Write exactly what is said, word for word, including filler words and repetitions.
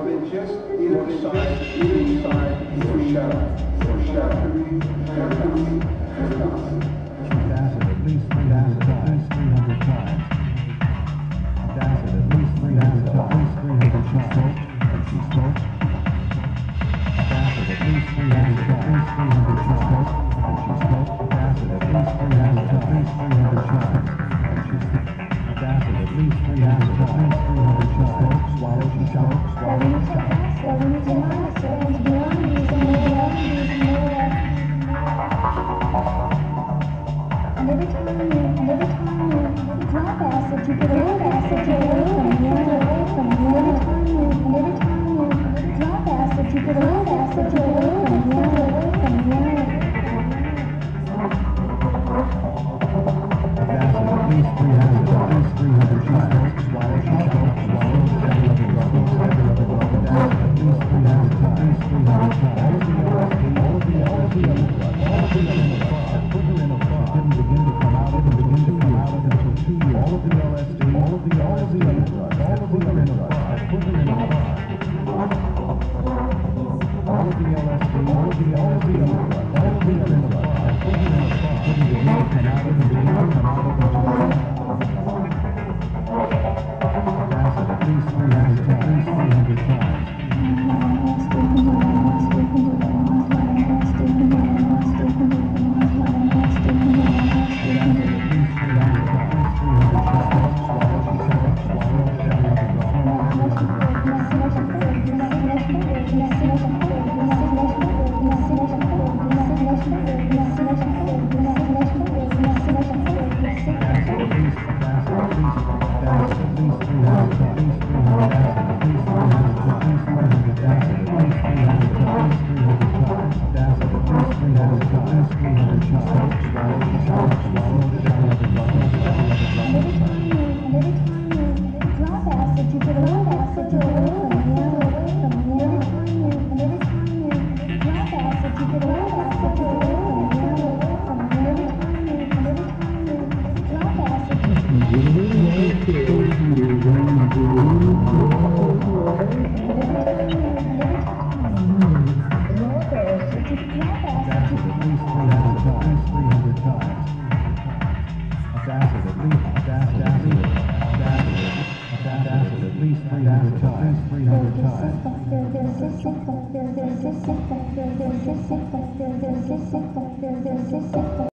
Rubbing just either side, either side, foreshadow, foreshadow, Acid at least three hundred times. three hundred times. Acid at least three hundred times. three hundred times. And she smoked. Acid at least three hundred times. three hundred times. And she smoked. Acid at least three hundred times. three hundred times. And she smoked. Acid at least three hundred times. three hundred times. Swallow, she smoked. Swallow, she smoked. And every time you, and every time you drop acid, you get a little acid, you get away from you, away from you. Every time you, and every time you drop acid, you get a little acid, you get away from you, away from you. Acid at least three hundred times. three hundred times. Swallow, she smoked. Swallow, seven of the rubbing, seven of the rubbing. Acid at least three hundred times. three hundred times. All of the L S D, all of the L S D, all of the in a fog. Put her in a fog. Didn't begin to come out. Didn't begin to come out until two years. All of the L S D, all of the all of the other drugs. All of the in a fog. Put her in a fog. All of the L S D, all of the all of the other drugs. All of the in a fog. Put her in a fog. Didn't begin to come out. Didn't begin to come out until two years. Acid at least three hundred times. At least three hundred times.